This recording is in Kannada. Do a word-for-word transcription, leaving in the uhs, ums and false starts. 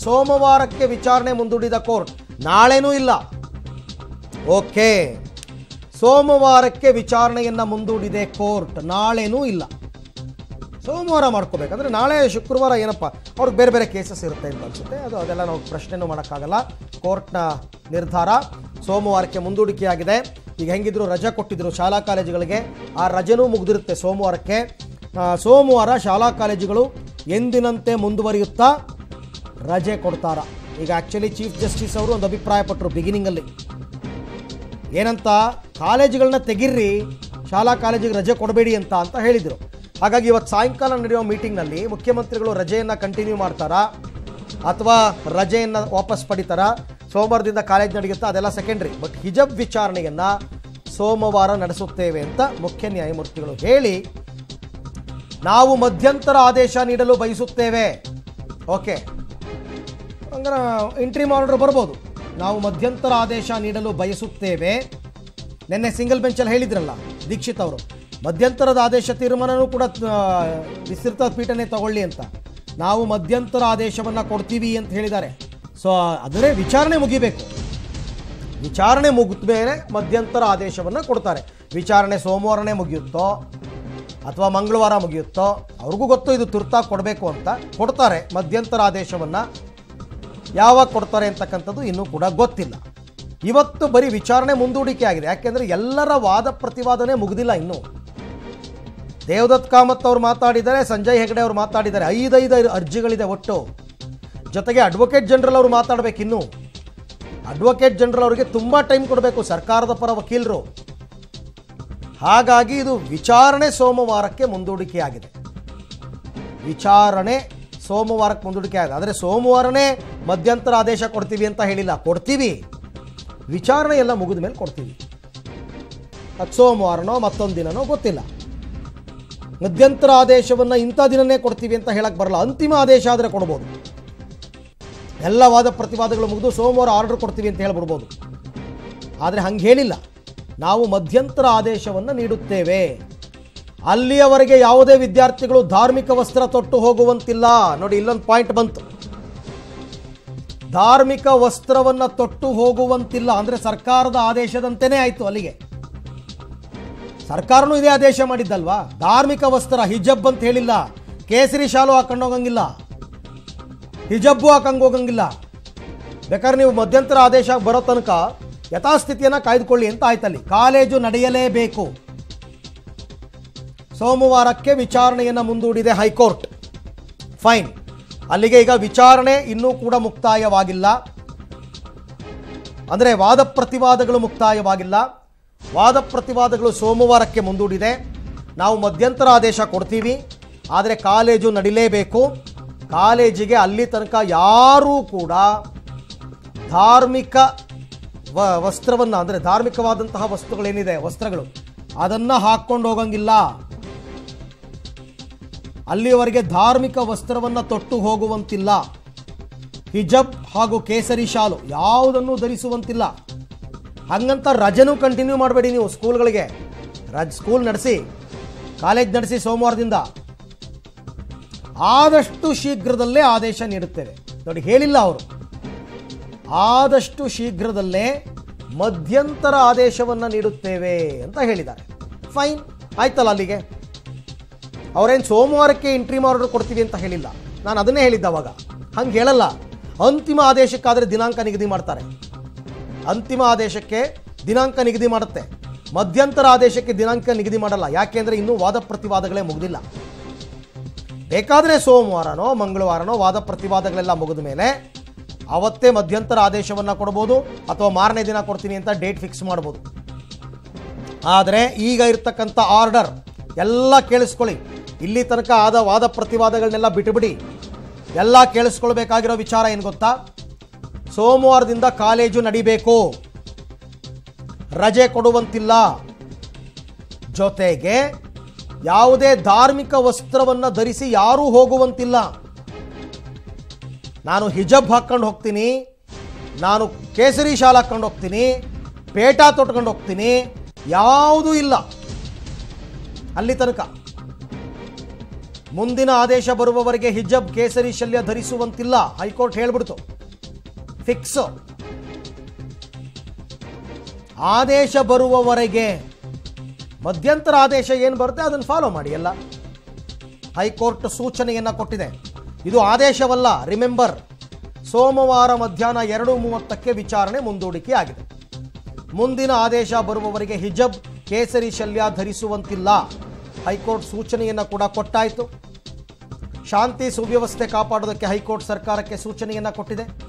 ಸೋಮವಾರಕ್ಕೆ ವಿಚಾರಣೆ ಮುಂದೂಡಿದ ಕೋರ್ಟ್. ನಾಳೆನೂ ಇಲ್ಲ. ಓಕೆ, ಸೋಮವಾರಕ್ಕೆ ವಿಚಾರಣೆಯನ್ನು ಮುಂದೂಡಿದೆ ಕೋರ್ಟ್, ನಾಳೆನೂ ಇಲ್ಲ. ಸೋಮವಾರ ಮಾಡ್ಕೋಬೇಕಂದ್ರೆ ನಾಳೆ ಶುಕ್ರವಾರ ಏನಪ್ಪ ಅವ್ರಿಗೆ ಬೇರೆ ಬೇರೆ ಕೇಸಸ್ ಇರುತ್ತೆ ಅಂತ ಅನಿಸುತ್ತೆ. ಅದು ಅದೆಲ್ಲ ನಾವು ಪ್ರಶ್ನೆನೂ ಮಾಡೋಕ್ಕಾಗಲ್ಲ. ಕೋರ್ಟ್ನ ನಿರ್ಧಾರ ಸೋಮವಾರಕ್ಕೆ ಮುಂದೂಡಿಕೆಯಾಗಿದೆ. ಈಗ ಹೆಂಗಿದ್ರು ರಜೆ ಕೊಟ್ಟಿದ್ರು ಶಾಲಾ ಕಾಲೇಜುಗಳಿಗೆ, ಆ ರಜೆನೂ ಮುಗಿದಿರುತ್ತೆ ಸೋಮವಾರಕ್ಕೆ. ಸೋಮವಾರ ಶಾಲಾ ಕಾಲೇಜುಗಳು ಎಂದಿನಂತೆ ಮುಂದುವರಿಯುತ್ತಾ ರಜೆ ಕೊಡ್ತಾರ. ಈಗ ಆ್ಯಕ್ಚುಲಿ ಚೀಫ್ ಜಸ್ಟಿಸ್ ಅವರು ಒಂದು ಅಭಿಪ್ರಾಯಪಟ್ಟರು ಬಿಗಿನಿಂಗಲ್ಲಿ, ಏನಂತ, ಕಾಲೇಜುಗಳನ್ನ ತೆಗಿರ್ರಿ, ಶಾಲಾ ಕಾಲೇಜಿಗೆ ರಜೆ ಕೊಡಬೇಡಿ ಅಂತ ಅಂತ ಹೇಳಿದರು. ಹಾಗಾಗಿ ಇವತ್ತು ಸಾಯಂಕಾಲ ನಡೆಯುವ ಮೀಟಿಂಗ್ನಲ್ಲಿ ಮುಖ್ಯಮಂತ್ರಿಗಳು ರಜೆಯನ್ನು ಕಂಟಿನ್ಯೂ ಮಾಡ್ತಾರಾ ಅಥವಾ ರಜೆಯನ್ನು ವಾಪಸ್ ಪಡಿತಾರಾ, ಸೋಮವಾರದಿಂದ ಕಾಲೇಜ್ ನಡೆಯುತ್ತಾ, ಅದೆಲ್ಲ ಸೆಕೆಂಡ್ರಿ. ಬಟ್ ಹಿಜಬ್ ವಿಚಾರಣೆಯನ್ನು ಸೋಮವಾರ ನಡೆಸುತ್ತೇವೆ ಅಂತ ಮುಖ್ಯ ನ್ಯಾಯಮೂರ್ತಿಗಳು ಹೇಳಿ, ನಾವು ಮಧ್ಯಂತರ ಆದೇಶ ನೀಡಲು ಬಯಸುತ್ತೇವೆ. ಓಕೆ, ಅಂದ್ರೆ ಇಂಟ್ರಿಮ್ ಆರ್ಡರ್ ಬರ್ಬೋದು. ನಾವು ಮಧ್ಯಂತರ ಆದೇಶ ನೀಡಲು ಬಯಸುತ್ತೇವೆ. ನಿನ್ನೆ ಸಿಂಗಲ್ ಬೆಂಚಲ್ಲಿ ಹೇಳಿದ್ರಲ್ಲ ದೀಕ್ಷಿತ್ ಅವರು, ಮಧ್ಯಂತರದ ಆದೇಶ ತೀರ್ಮಾನವೂ ಕೂಡ ವಿಸ್ತೃತ ಪೀಠನೆ ತಗೊಳ್ಳಿ ಅಂತ. ನಾವು ಮಧ್ಯಂತರ ಆದೇಶವನ್ನು ಕೊಡ್ತೀವಿ ಅಂತ ಹೇಳಿದ್ದಾರೆ. ಸೊ ಅದರೇ ವಿಚಾರಣೆ ಮುಗಿಬೇಕು. ವಿಚಾರಣೆ ಮುಗಿದ ಮೇಲೆ ಮಧ್ಯಂತರ ಆದೇಶವನ್ನು ಕೊಡ್ತಾರೆ. ವಿಚಾರಣೆ ಸೋಮವಾರನೇ ಮುಗಿಯುತ್ತೋ ಅಥವಾ ಮಂಗಳವಾರ ಮುಗಿಯುತ್ತೋ ಅವ್ರಿಗೂ ಗೊತ್ತು, ಇದು ತುರ್ತಾಗಿ ಕೊಡಬೇಕು ಅಂತ. ಕೊಡ್ತಾರೆ ಮಧ್ಯಂತರ ಆದೇಶವನ್ನು. ಯಾವಾಗ ಕೊಡ್ತಾರೆ ಅಂತಕ್ಕಂಥದ್ದು ಇನ್ನೂ ಕೂಡ ಗೊತ್ತಿಲ್ಲ. ಇವತ್ತು ಬರೀ ವಿಚಾರಣೆ ಮುಂದೂಡಿಕೆ ಆಗಿದೆ. ಯಾಕೆಂದರೆ ಎಲ್ಲರ ವಾದ ಪ್ರತಿವಾದನೆ ಮುಗಿದಿಲ್ಲ ಇನ್ನೂ. ದೇವದತ್ ಕಾಮತ್ ಅವರು ಮಾತಾಡಿದ್ದಾರೆ, ಸಂಜಯ್ ಹೆಗಡೆ ಅವರು ಮಾತಾಡಿದ್ದಾರೆ. ಐದೈದು ಅರ್ಜಿಗಳಿದೆ ಒಟ್ಟು. ಜೊತೆಗೆ ಅಡ್ವೊಕೇಟ್ ಜನರಲ್ ಅವರು ಮಾತಾಡಬೇಕು. ಇನ್ನು ಅಡ್ವೊಕೇಟ್ ಜನರಲ್ ಅವರಿಗೆ ತುಂಬ ಟೈಮ್ ಕೊಡಬೇಕು, ಸರ್ಕಾರದ ಪರ ವಕೀಲರು. ಹಾಗಾಗಿ ಇದು ವಿಚಾರಣೆ ಸೋಮವಾರಕ್ಕೆ ಮುಂದೂಡಿಕೆಯಾಗಿದೆ. ವಿಚಾರಣೆ ಸೋಮವಾರಕ್ಕೆ ಮುಂದೂಡಿಕೆ ಆಗಿದೆ. ಆದರೆ ಸೋಮವಾರನೇ ಮಧ್ಯಂತರ ಆದೇಶ ಕೊಡ್ತೀವಿ ಅಂತ ಹೇಳಿಲ್ಲ, ಕೊಡ್ತೀವಿ. ವಿಚಾರಣೆ ಎಲ್ಲ ಮುಗಿದ ಮೇಲೆ ಕೊಡ್ತೀವಿ. ಅದು ಸೋಮವಾರನೋ ಮತ್ತೊಂದು ದಿನನೋ ಗೊತ್ತಿಲ್ಲ. ಮಧ್ಯಂತರ ಆದೇಶವನ್ನು ಇಂಥ ದಿನನೇ ಕೊಡ್ತೀವಿ ಅಂತ ಹೇಳಕ್ಕೆ ಬರಲ್ಲ. ಅಂತಿಮ ಆದೇಶ ಆದರೆ ಕೊಡ್ಬೋದು. ಎಲ್ಲ ವಾದ ಪ್ರತಿವಾದಗಳು ಮುಗಿದು ಸೋಮವಾರ ಆರ್ಡರ್ ಕೊಡ್ತೀವಿ ಅಂತ ಹೇಳ್ಬಿಡ್ಬೋದು. ಆದರೆ ಹಂಗೆ ಹೇಳಿಲ್ಲ. ನಾವು ಮಧ್ಯಂತರ ಆದೇಶವನ್ನು ನೀಡುತ್ತೇವೆ. ಅಲ್ಲಿಯವರೆಗೆ ಯಾವುದೇ ವಿದ್ಯಾರ್ಥಿಗಳು ಧಾರ್ಮಿಕ ವಸ್ತ್ರ ತೊಟ್ಟು ಹೋಗುವಂತಿಲ್ಲ. ನೋಡಿ, ಇಲ್ಲೊಂದು ಪಾಯಿಂಟ್ ಬಂತು. ಧಾರ್ಮಿಕ ವಸ್ತ್ರವನ್ನು ತೊಟ್ಟು ಹೋಗುವಂತಿಲ್ಲ ಅಂದರೆ ಸರ್ಕಾರದ ಆದೇಶದಂತೆಯೇ ಆಯಿತು. ಅಲ್ಲಿಗೆ ಸರ್ಕಾರನೂ ಇದೇ ಆದೇಶ ಮಾಡಿದ್ದಲ್ವಾ. ಧಾರ್ಮಿಕ ವಸ್ತ್ರ ಹಿಜಬ್ ಅಂತ ಹೇಳಿಲ್ಲ. ಕೇಸರಿ ಶಾಲು ಹಾಕೊಂಡು ಹೋಗಂಗಿಲ್ಲ, ಹಿಜಬ್ಬು ಹಾಕಂಗೆ ಹೋಗಂಗಿಲ್ಲ. ಬೇಕಾದ್ರೆ ನೀವು ಮಧ್ಯಂತರ ಆದೇಶ ಬರೋ ತನಕ ಯಥಾಸ್ಥಿತಿಯನ್ನು ಕಾಯ್ದುಕೊಳ್ಳಿ ಅಂತ ಆಯ್ತಲ್ಲಿ. ಕಾಲೇಜು ನಡೆಯಲೇಬೇಕು. ಸೋಮವಾರಕ್ಕೆ ವಿಚಾರಣೆಯನ್ನು ಮುಂದೂಡಿದೆ ಹೈಕೋರ್ಟ್. ಫೈನ್. ಅಲ್ಲಿಗೆ ಈಗ ವಿಚಾರಣೆ ಇನ್ನೂ ಕೂಡ ಮುಕ್ತಾಯವಾಗಿಲ್ಲ. ಅಂದರೆ ವಾದ ಪ್ರತಿವಾದಗಳು ಮುಕ್ತಾಯವಾಗಿಲ್ಲ. ವಾದ ಪ್ರತಿವಾದಗಳು ಸೋಮವಾರಕ್ಕೆ ಮುಂದೂಡಿದೆ. ನಾವು ಮಧ್ಯಂತರ ಆದೇಶ ಕೊಡ್ತೀವಿ, ಆದರೆ ಕಾಲೇಜು ನಡಿಲೇಬೇಕು. ಕಾಲೇಜಿಗೆ ಅಲ್ಲಿ ತನಕ ಯಾರೂ ಕೂಡ ಧಾರ್ಮಿಕ ವ ವಸ್ತ್ರವನ್ನು ಅಂದರೆ ಧಾರ್ಮಿಕವಾದಂತಹ ವಸ್ತುಗಳೇನಿದೆ, ವಸ್ತ್ರಗಳು, ಅದನ್ನು ಹಾಕ್ಕೊಂಡು ಹೋಗಂಗಿಲ್ಲ. ಅಲ್ಲಿಯವರೆಗೆ ಧಾರ್ಮಿಕ ವಸ್ತ್ರವನ್ನು ತೊಟ್ಟು ಹೋಗುವಂತಿಲ್ಲ. ಹಿಜಬ್ ಹಾಗೂ ಕೇಸರಿ ಶಾಲು ಯಾವುದನ್ನು ಧರಿಸುವಂತಿಲ್ಲ. ಹಾಗಂತ ರಜೆನೂ ಕಂಟಿನ್ಯೂ ಮಾಡಬೇಡಿ ನೀವು ಸ್ಕೂಲ್ಗಳಿಗೆ. ರಜ್ ಸ್ಕೂಲ್ ನಡೆಸಿ, ಕಾಲೇಜ್ ನಡೆಸಿ ಸೋಮವಾರದಿಂದ. ಆದಷ್ಟು ಶೀಘ್ರದಲ್ಲೇ ಆದೇಶ ನೀಡುತ್ತೇವೆ. ನೋಡಿ, ಹೇಳಿಲ್ಲ ಅವರು. ಆದಷ್ಟು ಶೀಘ್ರದಲ್ಲೇ ಮಧ್ಯಂತರ ಆದೇಶವನ್ನು ನೀಡುತ್ತೇವೆ ಅಂತ ಹೇಳಿದ್ದಾರೆ. ಫೈನ್, ಆಯ್ತಲ್ಲ ಅಲ್ಲಿಗೆ. ಅವರೇನು ಸೋಮವಾರಕ್ಕೆ ಇಂಟ್ರಿಮ್ ಆರ್ಡರ್ ಕೊಡ್ತೀವಿ ಅಂತ ಹೇಳಿಲ್ಲ. ನಾನು ಅದನ್ನೇ ಹೇಳಿದ್ದೆ ಅವಾಗ. ಹಂಗೆ ಹೇಳಲ್ಲ. ಅಂತಿಮ ಆದೇಶಕ್ಕಾದರೆ ದಿನಾಂಕ ನಿಗದಿ ಮಾಡ್ತಾರೆ. ಅಂತಿಮ ಆದೇಶಕ್ಕೆ ದಿನಾಂಕ ನಿಗದಿ ಮಾಡುತ್ತೆ. ಮಧ್ಯಂತರ ಆದೇಶಕ್ಕೆ ದಿನಾಂಕ ನಿಗದಿ ಮಾಡಲ್ಲ. ಯಾಕೆಂದರೆ ಇನ್ನೂ ವಾದ ಪ್ರತಿವಾದಗಳೇ ಮುಗಿದಿಲ್ಲ. ಬೇಕಾದರೆ ಸೋಮವಾರನೋ ಮಂಗಳವಾರನೋ ವಾದ ಪ್ರತಿವಾದಗಳೆಲ್ಲ ಮುಗಿದ ಮೇಲೆ ಅವತ್ತೇ ಮಧ್ಯಂತರ ಆದೇಶವನ್ನು ಕೊಡ್ಬೋದು, ಅಥವಾ ಮಾರನೇ ದಿನ ಕೊಡ್ತೀನಿ ಅಂತ ಡೇಟ್ ಫಿಕ್ಸ್ ಮಾಡ್ಬೋದು. ಆದರೆ ಈಗ ಇರ್ತಕ್ಕಂಥ ಆರ್ಡರ್ ಎಲ್ಲ ಕೇಳಿಸ್ಕೊಳ್ಳಿ. ಇಲ್ಲಿ ತನಕ ಆದ ವಾದ ಪ್ರತಿವಾದಗಳನ್ನೆಲ್ಲ ಬಿಟ್ಟುಬಿಡಿ. ಎಲ್ಲ ಕೇಳಿಸ್ಕೊಳ್ಬೇಕಾಗಿರೋ ವಿಚಾರ ಏನು ಗೊತ್ತಾ? ಸೋಮವಾರದಿಂದ ಕಾಲೇಜು ನಡಿಬೇಕು, ರಜೆ ಕೊಡುವಂತಿಲ್ಲ. ಜೊತೆಗೆ ಯಾವುದೇ ಧಾರ್ಮಿಕ ವಸ್ತ್ರವನ್ನು ಧರಿಸಿ ಯಾರೂ ಹೋಗುವಂತಿಲ್ಲ. ನಾನು ಹಿಜಬ್ ಹಾಕ್ಕೊಂಡು ಹೋಗ್ತೀನಿ, ನಾನು ಕೇಸರಿ ಶಾಲ್ ಹಾಕ್ಕೊಂಡು ಹೋಗ್ತೀನಿ, ಪೇಟಾ ತೊಟ್ಕೊಂಡು ಹೋಗ್ತೀನಿ, ಯಾವುದೂ ಇಲ್ಲ ಅಲ್ಲಿ ತನಕ. ಮುಂದಿನ ಆದೇಶ ಬರುವವರೆಗೆ ಹಿಜಬ್ ಕೇಸರಿ ಶಲ್ಯ ಧರಿಸುವಂತಿಲ್ಲ, ಹೈಕೋರ್ಟ್ ಹೇಳ್ಬಿಡ್ತು, ಫಿಕ್ಸ್. ಆದೇಶ ಬರುವವರೆಗೆ, ಮಧ್ಯಂತರ ಆದೇಶ ಏನು ಬರುತ್ತೆ ಅದನ್ನು ಫಾಲೋ ಮಾಡಿ ಎಲ್ಲ. ಹೈಕೋರ್ಟ್ ಸೂಚನೆಯನ್ನು ಕೊಟ್ಟಿದೆ. ಇದು ಆದೇಶವಲ್ಲ, ರಿಮೆಂಬರ್. ಸೋಮವಾರ ಮಧ್ಯಾಹ್ನ ಎರಡು ಮೂವತ್ತಕ್ಕೆ ವಿಚಾರಣೆ ಮುಂದೂಡಿಕೆ ಆಗಿದೆ. ಮುಂದಿನ ಆದೇಶ ಬರುವವರೆಗೆ ಹಿಜಬ್ ಕೇಸರಿ ಶಲ್ಯ ಧರಿಸುವಂತಿಲ್ಲ, ಹೈಕೋರ್ಟ್ ಸೂಚನೆಯನ್ನು ಕೂಡ ಕೊಟ್ಟಾಯಿತು. ಶಾಂತಿ ಸುವ್ಯವಸ್ಥೆ ಕಾಪಾಡೋದಕ್ಕೆ ಹೈಕೋರ್ಟ್ ಸರ್ಕಾರಕ್ಕೆ ಸೂಚನೆಯನ್ನು ಕೊಟ್ಟಿದೆ.